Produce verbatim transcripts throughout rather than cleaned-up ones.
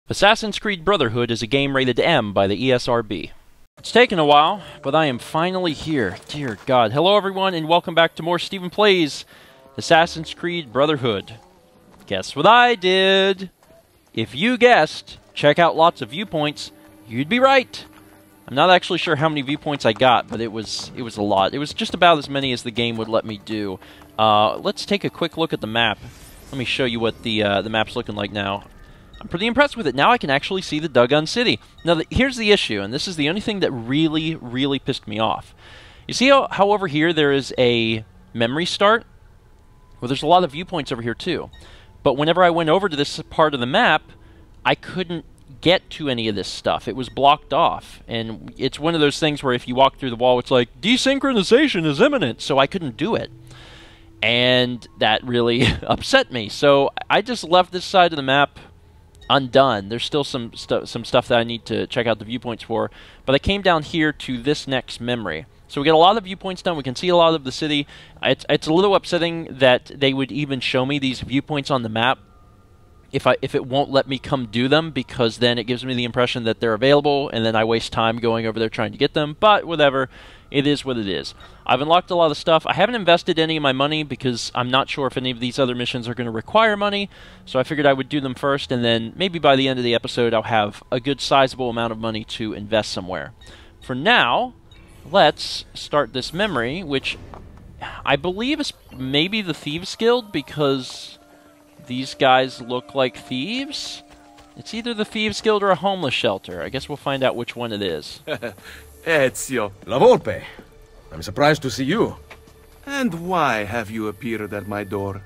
Assassin's Creed Brotherhood is a game rated M by the E S R B. It's taken a while, but I am finally here. Dear God. Hello everyone, and welcome back to more Stephen Plays Assassin's Creed Brotherhood. Guess what I did? If you guessed, check out lots of viewpoints, you'd be right. I'm not actually sure how many viewpoints I got, but it was it was a lot. It was just about as many as the game would let me do. Uh, let's take a quick look at the map. Let me show you what the uh, the map's looking like now. I'm pretty impressed with it. Now I can actually see the Dugun City. Now, the, here's the issue, and this is the only thing that really, really pissed me off. You see how, how over here there is a memory start? Well, there's a lot of viewpoints over here, too. But whenever I went over to this part of the map, I couldn't get to any of this stuff. It was blocked off. And it's one of those things where if you walk through the wall, it's like, desynchronization is imminent, so I couldn't do it. And that really upset me. So I just left this side of the map undone. There's still some stu some stuff that I need to check out the viewpoints for, but I came down here to this next memory. So we get a lot of viewpoints done. We can see a lot of the city. It's, it's a little upsetting that they would even show me these viewpoints on the map if I if it won't let me come do them, because then it gives me the impression that they're available, and then I waste time going over there trying to get them. But whatever, it is what it is. I've unlocked a lot of stuff. I haven't invested any of my money because I'm not sure if any of these other missions are going to require money, so I figured I would do them first, and then maybe by the end of the episode I'll have a good sizable amount of money to invest somewhere. For now, let's start this memory, which I believe is maybe the Thieves Guild, because these guys look like thieves. It's either the Thieves Guild or a homeless shelter. I guess we'll find out which one it is. Ezio. La Volpe. I'm surprised to see you. And why have you appeared at my door?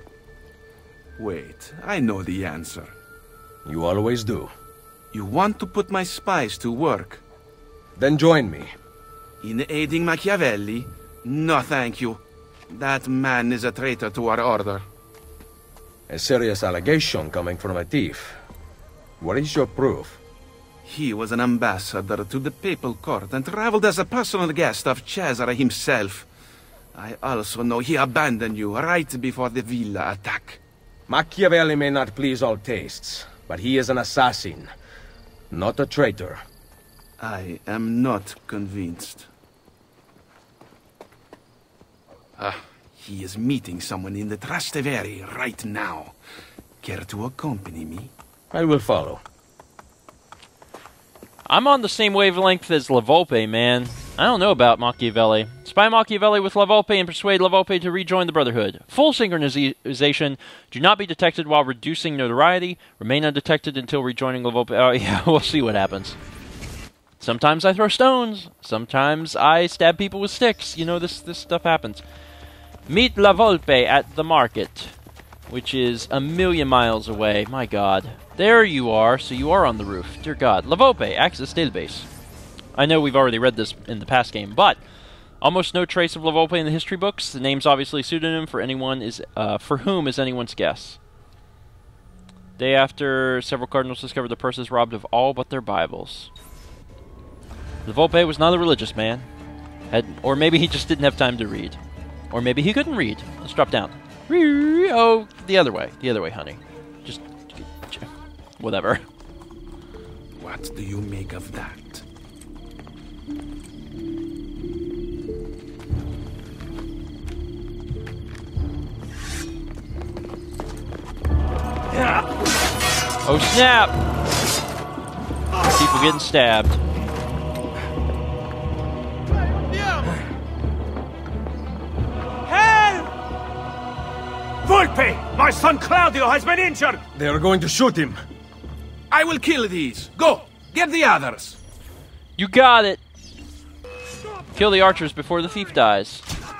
Wait, I know the answer. You always do. You want to put my spies to work? Then join me. In aiding Machiavelli? No, thank you. That man is a traitor to our order. A serious allegation coming from a thief. What is your proof? He was an ambassador to the papal court and traveled as a personal guest of Cesare himself. I also know he abandoned you right before the villa attack. Machiavelli may not please all tastes, but he is an assassin, not a traitor. I am not convinced. Ah, he is meeting someone in the Trastevere right now. Care to accompany me? I will follow. I'm on the same wavelength as La Volpe, man. I don't know about Machiavelli. Spy Machiavelli with La Volpe and persuade La Volpe to rejoin the Brotherhood. Full synchronization. Do not be detected while reducing notoriety. Remain undetected until rejoining La Volpe. Oh, yeah, we'll see what happens. Sometimes I throw stones. Sometimes I stab people with sticks. You know, this, this stuff happens. Meet La Volpe at the market, which is a million miles away. My God. There you are, so you are on the roof. Dear God. La Volpe, access database. I know we've already read this in the past game, but almost no trace of La Volpe in the history books. The name's obviously a pseudonym for anyone is uh, for whom is anyone's guess. Day after, several cardinals discovered the purses robbed of all but their Bibles. La Volpe was not a religious man. Had, or maybe he just didn't have time to read. Or maybe he couldn't read. Let's drop down. Oh, the other way. The other way, honey. Just whatever. What do you make of that? Oh snap! People getting stabbed. Help! Volpe! My son Claudio has been injured! They are going to shoot him. I will kill these. Go! Get the others! You got it! Kill the archers before the thief dies.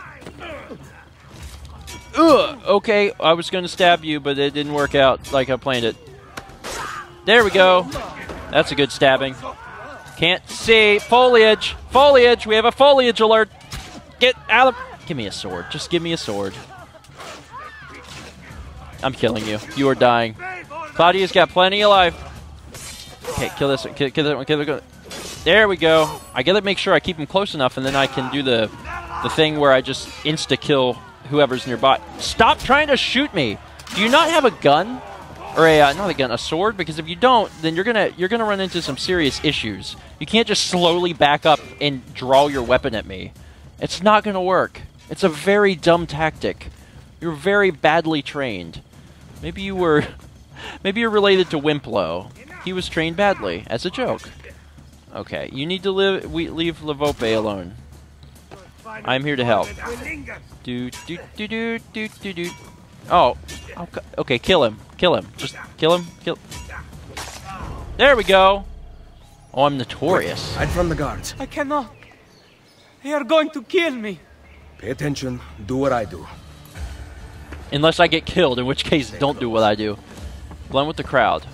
Ugh! Okay, I was going to stab you, but it didn't work out like I planned it. There we go. That's a good stabbing. Can't see. Foliage! Foliage! We have a foliage alert! Get out of... Give me a sword. Just give me a sword. I'm killing you. You are dying. Claudia's got plenty of life. Okay, kill this one. Kill, kill that one. Kill that one. There we go. I gotta make sure I keep him close enough, and then I can do the the thing where I just insta-kill whoever's nearby. Stop trying to shoot me! Do you not have a gun? or a uh, not a gun, a sword. Because if you don't, then you're gonna you're gonna run into some serious issues. You can't just slowly back up and draw your weapon at me. It's not gonna work. It's a very dumb tactic. You're very badly trained. Maybe you were, maybe you're related to Wimplo. He was trained badly as a joke. Okay, you need to live. We leave Lavope alone. I'm here to help. Do do do do do do do. Oh, okay. Kill him. Kill him. Just kill him. Kill. There we go. Oh, I'm notorious. Hide from the guards. I cannot. They are going to kill me. Pay attention. Do what I do. Unless I get killed, in which case, don't do what I do. Blend with the crowd.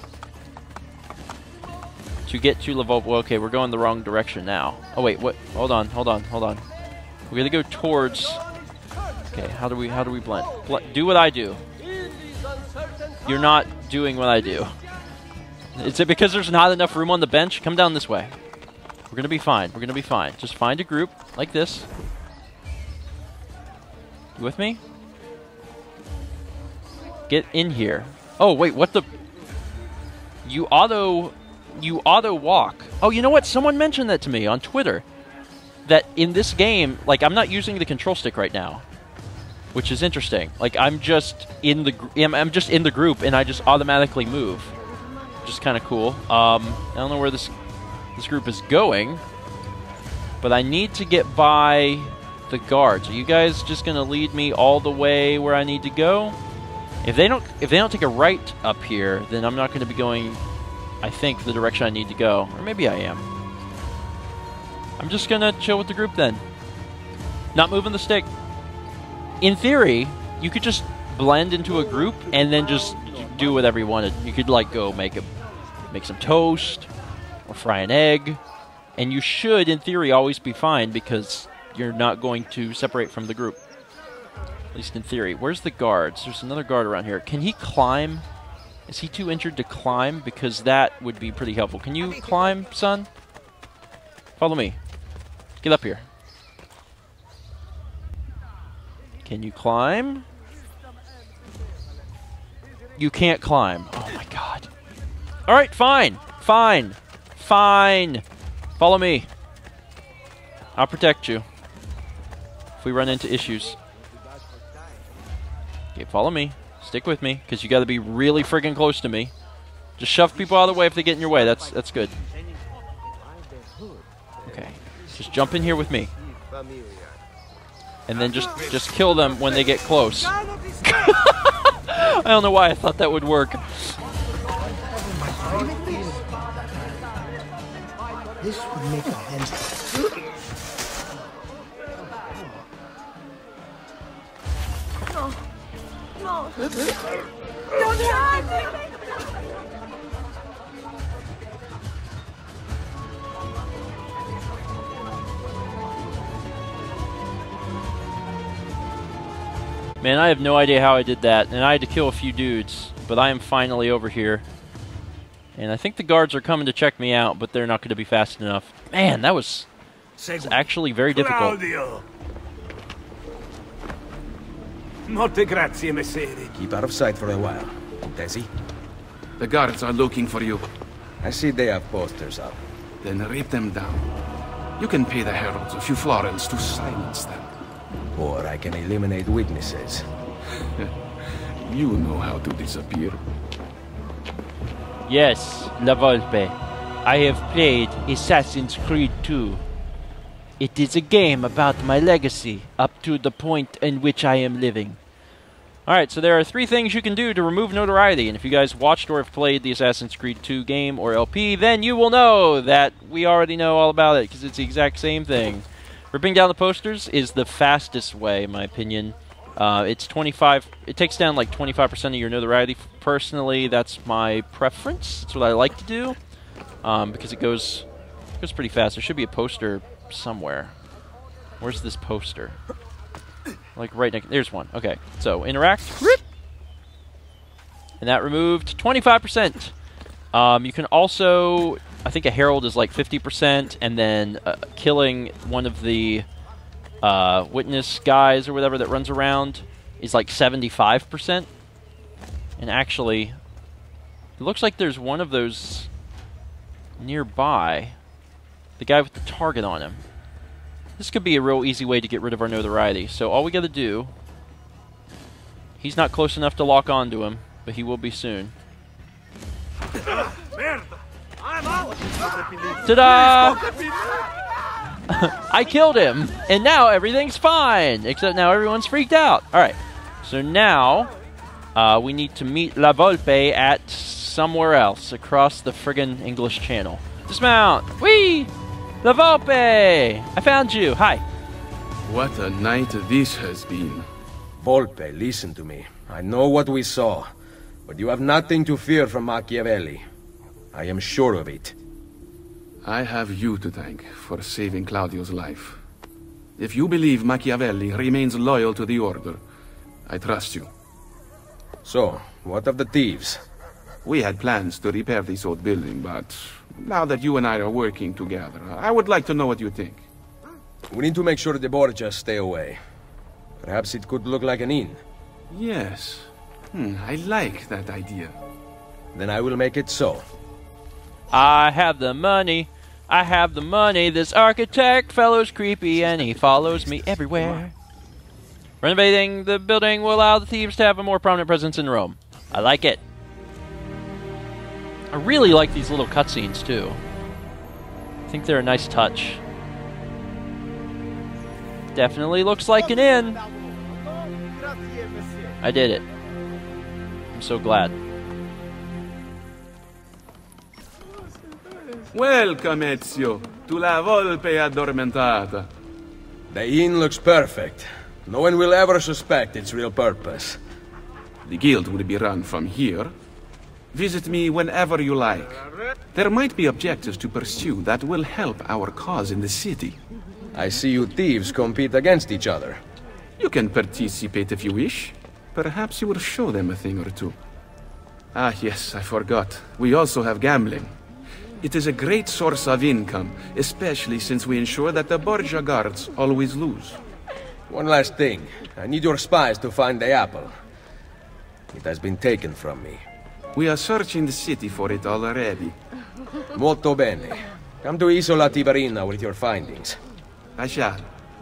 To get to Lavope. Well, okay, we're going the wrong direction now. Oh wait, what? Hold on, hold on, hold on. We're gonna go towards. Okay, how do we how do we blend? Bl do what I do. You're not doing what I do. Is it because there's not enough room on the bench? Come down this way. We're gonna be fine. We're gonna be fine. Just find a group like this. You with me? Get in here. Oh wait, what the? You auto, you auto walk. Oh, you know what? Someone mentioned that to me on Twitter. That in this game, like I'm not using the control stick right now, which is interesting. Like I'm just in the, I'm, I'm just in the group, and I just automatically move, which is kind of cool. Um, I don't know where this this group is going, but I need to get by the guards. Are you guys just gonna lead me all the way where I need to go? If they don't, if they don't take a right up here, then I'm not going to be going, I think, the direction I need to go. Or maybe I am. I'm just going to chill with the group then. Not moving the stick. In theory, you could just blend into a group and then just do whatever you wanted. You could, like, go make a, make some toast or fry an egg. And you should, in theory, always be fine because you're not going to separate from the group. At least in theory. Where's the guards? There's another guard around here. Can he climb? Is he too injured to climb? Because that would be pretty helpful. Can you climb, son? Follow me. Get up here. Can you climb? You can't climb. Oh my god. Alright, fine. Fine. Fine. Follow me. I'll protect you. If we run into issues. Okay, follow me. Stick with me, because you got to be really friggin' close to me. Just shove people out of the way if they get in your way. That's that's good. Okay, just jump in here with me, and then just just kill them when they get close. I don't know why I thought that would work. This would make a hand. No. No. Don't hurt me. Man, I have no idea how I did that, and I had to kill a few dudes, but I am finally over here. And I think the guards are coming to check me out, but they're not going to be fast enough. Man, that was, was actually very difficult. Claudio. Molte grazie, messere. Keep out of sight for a while. Desi? The guards are looking for you. I see they have posters up. Then rip them down. You can pay the heralds a few florins to silence them. Or I can eliminate witnesses. You know how to disappear. Yes, La Volpe. I have played Assassin's Creed two. It is a game about my legacy, up to the point in which I am living. Alright, so there are three things you can do to remove notoriety, and if you guys watched or have played the Assassin's Creed two game or L P, then you will know that we already know all about it, because it's the exact same thing. Ripping down the posters is the fastest way, in my opinion. Uh, it's twenty-five. It takes down like twenty-five percent of your notoriety. Personally, that's my preference. That's what I like to do, um, because it goes goes pretty fast. There should be a poster somewhere. Where's this poster? Like right next. There's one. Okay. So interact. And that removed twenty-five percent. Um, you can also, I think a herald is like fifty percent, and then uh, killing one of the uh, witness guys or whatever that runs around is like seventy-five percent. And actually, It looks like there's one of those nearby. The guy with the target on him. This could be a real easy way to get rid of our notoriety. So all we gotta do... He's not close enough to lock onto him, but he will be soon. Ta-da! I killed him! And now everything's fine! Except now everyone's freaked out. Alright. So now... Uh, we need to meet La Volpe at somewhere else across the friggin' English Channel. Dismount! Whee! La Volpe! I found you! Hi! What a night this has been. Volpe, listen to me. I know what we saw, but you have nothing to fear from Machiavelli. I am sure of it. I have you to thank for saving Claudio's life. If you believe Machiavelli remains loyal to the Order, I trust you. So, what of the thieves? We had plans to repair this old building, but now that you and I are working together, I would like to know what you think. We need to make sure the Borgias stay away. Perhaps it could look like an inn. Yes. Hmm, I like that idea. Then I will make it so. I have the money. I have the money. This architect fellow's creepy and he follows me everywhere. Renovating the building will allow the thieves to have a more prominent presence in Rome. I like it. I really like these little cutscenes too. I think they're a nice touch. Definitely looks like an inn. I did it. I'm so glad. Welcome, Ezio, to La Volpe Addormentata. The inn looks perfect. No one will ever suspect its real purpose. The guild will be run from here. Visit me whenever you like. There might be objectives to pursue that will help our cause in the city. I see you thieves compete against each other. You can participate if you wish. Perhaps you will show them a thing or two. Ah, yes, I forgot. We also have gambling. It is a great source of income, especially since we ensure that the Borgia guards always lose. One last thing. I need your spies to find the apple. It has been taken from me. We are searching the city for it already. Molto bene. Come to Isola Tiberina with your findings. I shall.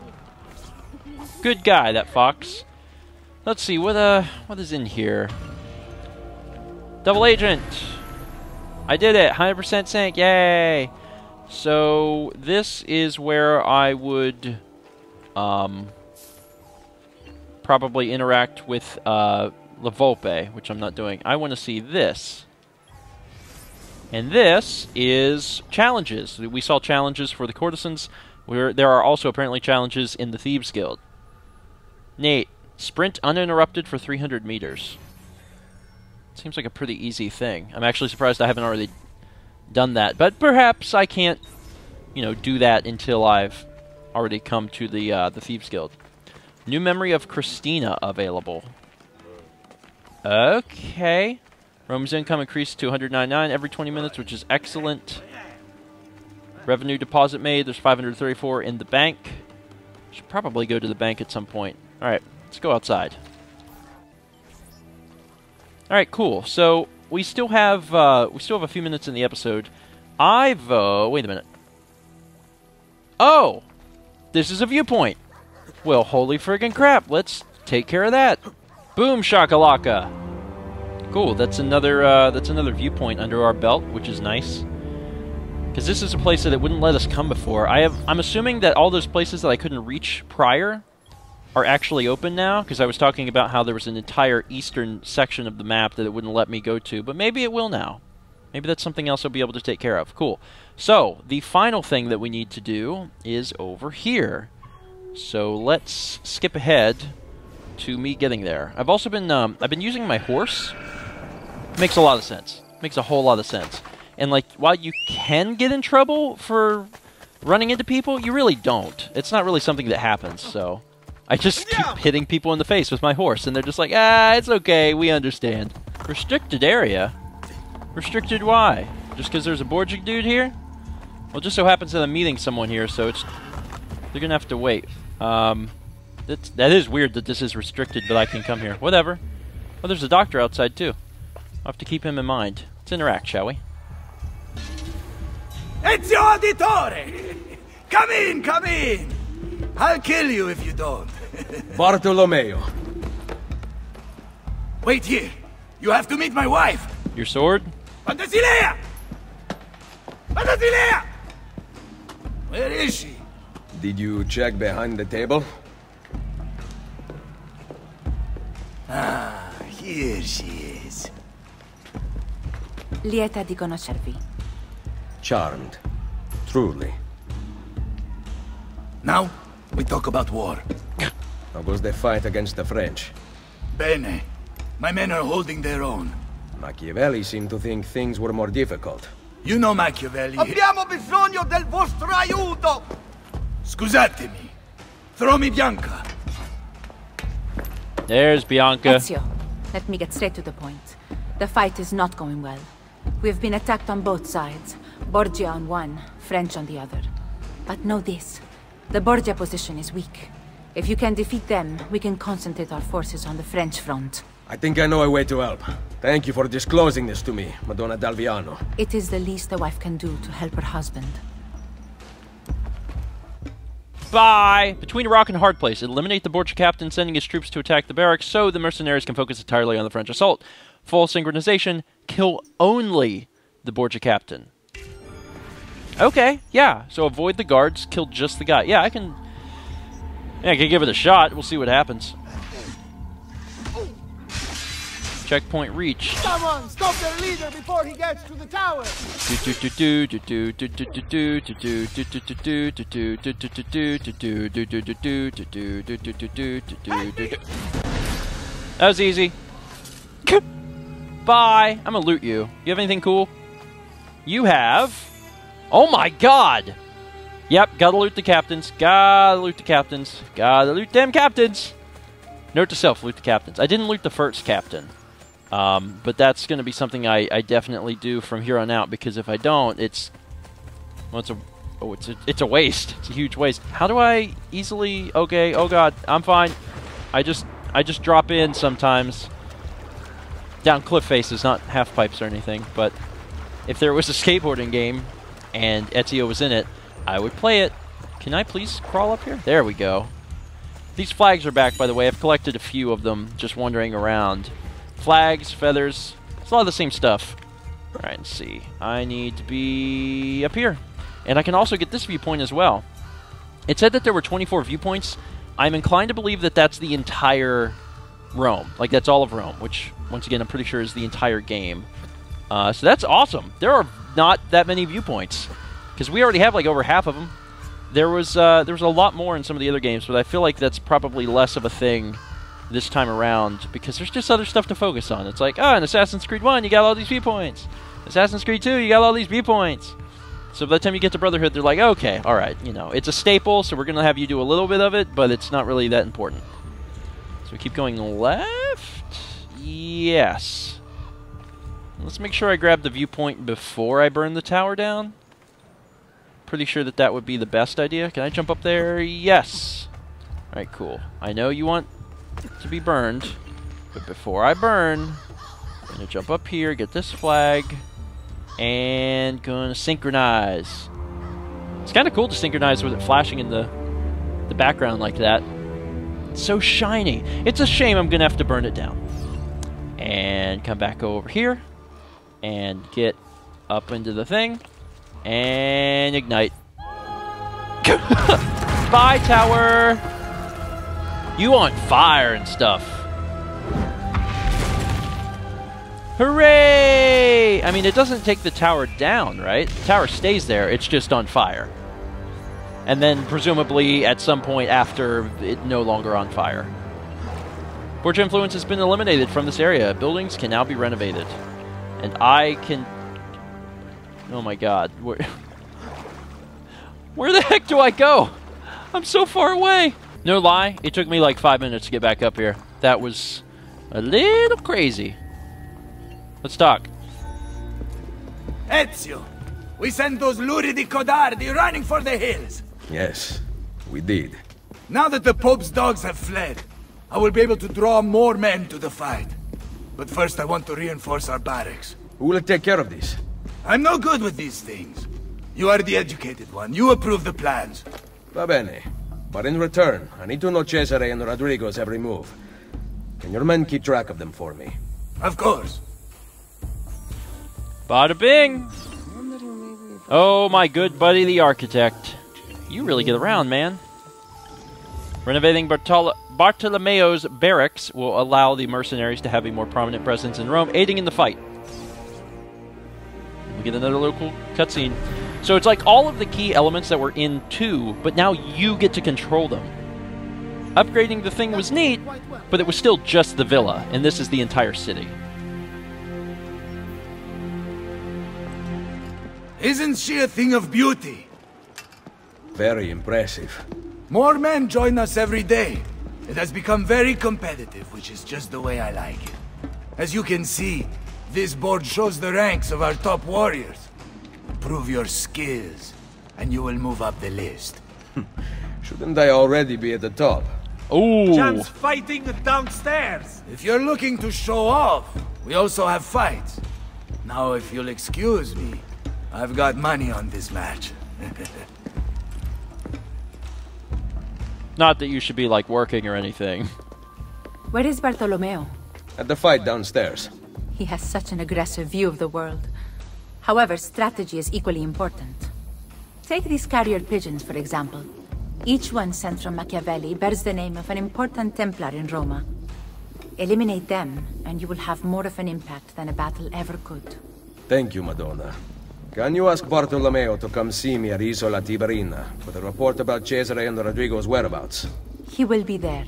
Good guy, that fox. Let's see, what uh, what is in here? Double agent! I did it! one hundred percent sync, yay! So, this is where I would... Um... probably interact with uh, La Volpe, which I'm not doing. I want to see this. And this is challenges. We saw challenges for the courtesans. Where there are also apparently challenges in the Thieves Guild. Nate, sprint uninterrupted for three hundred meters. Seems like a pretty easy thing. I'm actually surprised I haven't already done that. But perhaps I can't, you know, do that until I've already come to the uh, the Thieves Guild. New memory of Christina available. Okay. Rome's income increased to one hundred ninety-nine every twenty minutes, which is excellent. Revenue deposit made. There's five hundred thirty-four in the bank. Should probably go to the bank at some point. Alright, let's go outside. Alright, cool. So, we still have uh, we still have a few minutes in the episode. I've... Uh, wait a minute. Oh! This is a viewpoint. Well, holy friggin' crap. Let's take care of that. Boom shakalaka. Cool, that's another uh, that's another viewpoint under our belt, which is nice. Because this is a place that it wouldn't let us come before. I have, I'm assuming that all those places that I couldn't reach prior are actually open now, because I was talking about how there was an entire eastern section of the map that it wouldn't let me go to, but maybe it will now. Maybe that's something else I'll be able to take care of. Cool. So, the final thing that we need to do is over here. So, let's skip ahead to me getting there. I've also been, um, I've been using my horse. Makes a lot of sense. Makes a whole lot of sense. And, like, while you can get in trouble for running into people, you really don't. It's not really something that happens, so... I just keep hitting people in the face with my horse, and they're just like, ah, it's okay, we understand. Restricted area? Restricted why? Just because there's a Borgia dude here? Well, it just so happens that I'm meeting someone here, so it's... They're gonna have to wait. Um... That's, that is weird that this is restricted, but I can come here. Whatever. Oh, there's a doctor outside, too. I'll have to keep him in mind. Let's interact, shall we? Ezio Auditore! Come in, come in! I'll kill you if you don't. Bartolomeo. Wait here. You have to meet my wife. Your sword? Pantasilea! Pantasilea! Where is she? Did you check behind the table? Ah, here she is. Lieta di conoscervi. Charmed. Truly. Now, we talk about war. How goes the fight against the French? Bene. My men are holding their own. Machiavelli seemed to think things were more difficult. You know Machiavelli. Abbiamo bisogno del vostro aiuto! Scusatemi. Throw me Bianca. There's Bianca. Ezio, let me get straight to the point. The fight is not going well. We've been attacked on both sides. Borgia on one, French on the other. But know this. The Borgia position is weak. If you can defeat them, we can concentrate our forces on the French front. I think I know a way to help. Thank you for disclosing this to me, Madonna d'Alviano. It is the least a wife can do to help her husband. Bye! Between a rock and a hard place, eliminate the Borgia captain sending his troops to attack the barracks so the mercenaries can focus entirely on the French assault. Full synchronization, kill only the Borgia captain. Okay, yeah, so avoid the guards, kill just the guy. Yeah, I can... Yeah, I can give it a shot. We'll see what happens. Checkpoint reached. Someone stop their leader before he gets to the tower! That was easy. Bye. I'm gonna loot you. You have anything cool? You have... Oh my god! Yep, gotta loot the captains. Gotta loot the captains. Gotta loot them captains! Note to self, loot the captains. I didn't loot the first captain. Um, but that's going to be something I, I definitely do from here on out, because if I don't, it's... Well, it's a... Oh, it's a, it's a waste. It's a huge waste. How do I easily... Okay, oh god, I'm fine. I just I just drop in sometimes. Down cliff faces, not half pipes or anything, but if there was a skateboarding game and Ezio was in it, I would play it. Can I please crawl up here? There we go. These flags are back, by the way. I've collected a few of them just wandering around. Flags, feathers, it's a lot of the same stuff. Alright, let's see. I need to be up here. And I can also get this viewpoint as well. It said that there were twenty-four viewpoints. I'm inclined to believe that that's the entire Rome. Like, that's all of Rome, which, once again, I'm pretty sure is the entire game. Uh, so that's awesome. There are not that many viewpoints, because we already have, like, over half of them. There was, uh, there was a lot more in some of the other games, but I feel like that's probably less of a thing this time around, because there's just other stuff to focus on. It's like, oh, in Assassin's Creed one, you got all these viewpoints. Assassin's Creed two, you got all these viewpoints. So by the time you get to Brotherhood, they're like, okay, all right, you know, it's a staple, so we're going to have you do a little bit of it, but it's not really that important. So we keep going left? Yes. Let's make sure I grab the viewpoint before I burn the tower down. Pretty sure that that would be the best idea. Can I jump up there? Yes. All right, cool. I know you want to be burned, but before I burn, I'm gonna jump up here, get this flag, and gonna synchronize. It's kind of cool to synchronize with it flashing in the the background like that. It's so shiny. It's a shame I'm gonna have to burn it down. And come back over here and get up into the thing and ignite. Bye, tower. You on fire and stuff. Hooray! I mean, it doesn't take the tower down, right? The tower stays there, it's just on fire. And then, presumably, at some point after, it no longer on fire. Borgia influence has been eliminated from this area. Buildings can now be renovated. And I can... Oh my god. Where, Where the heck do I go? I'm so far away! No lie, it took me like five minutes to get back up here. That was a little crazy. Let's talk. Ezio, we sent those luridi codardi running for the hills. Yes, we did. Now that the Pope's dogs have fled, I will be able to draw more men to the fight. But first I want to reinforce our barracks. Who will take care of this? I'm no good with these things. You are the educated one. You approve the plans. Va bene. But in return, I need to know Cesare and Rodrigo's every move. Can your men keep track of them for me? Of course. Bada bing! Oh, my good buddy the architect. You really get around, man. Renovating Bartol Bartolomeo's barracks will allow the mercenaries to have a more prominent presence in Rome, aiding in the fight. We get another local cutscene. So it's like all of the key elements that were in two, but now you get to control them. Upgrading the thing was neat, but it was still just the villa, and this is the entire city. Isn't she a thing of beauty? Very impressive. More men join us every day. It has become very competitive, which is just the way I like it. As you can see, this board shows the ranks of our top warriors. Prove your skills, and you will move up the list. Shouldn't I already be at the top? Ooh. Champs fighting downstairs. If you're looking to show off, we also have fights. Now, if you'll excuse me, I've got money on this match. Not that you should be, like, working or anything. Where is Bartolomeo? At the fight downstairs. He has such an aggressive view of the world. However, strategy is equally important. Take these carrier pigeons, for example. Each one sent from Machiavelli bears the name of an important Templar in Roma. Eliminate them, and you will have more of an impact than a battle ever could. Thank you, Madonna. Can you ask Bartolomeo to come see me at Isola Tiberina with a report about Cesare and Rodrigo's whereabouts? He will be there.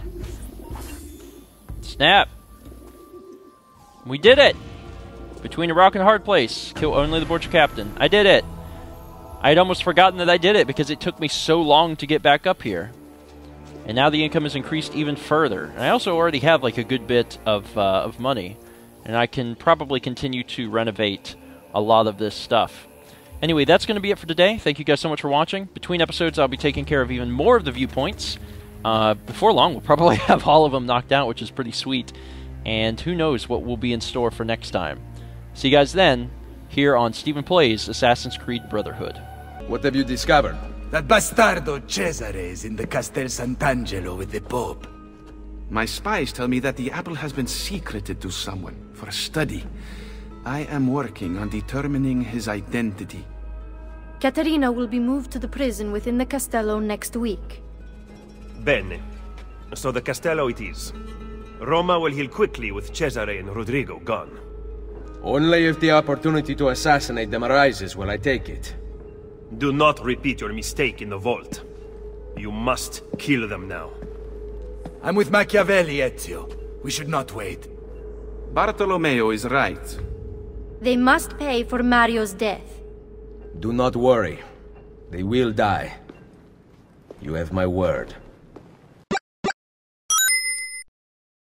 Snap. We did it! Between a rock and a hard place. Kill only the Borgia captain. I did it! I had almost forgotten that I did it because it took me so long to get back up here. And now the income is increased even further. And I also already have like a good bit of, uh, of money. And I can probably continue to renovate a lot of this stuff. Anyway, that's going to be it for today. Thank you guys so much for watching. Between episodes, I'll be taking care of even more of the viewpoints. Uh, before long, we'll probably have all of them knocked out, which is pretty sweet. And who knows what will be in store for next time. See you guys then, here on Stephen Plays Assassin's Creed Brotherhood. What have you discovered? That bastardo Cesare is in the Castel Sant'Angelo with the Pope. My spies tell me that the apple has been secreted to someone for a study. I am working on determining his identity. Caterina will be moved to the prison within the Castello next week. Bene. So the Castello it is. Roma will heal quickly with Cesare and Rodrigo gone. Only if the opportunity to assassinate them arises will I take it. Do not repeat your mistake in the vault. You must kill them now. I'm with Machiavelli, Ezio. We should not wait. Bartolomeo is right. They must pay for Mario's death. Do not worry. They will die. You have my word.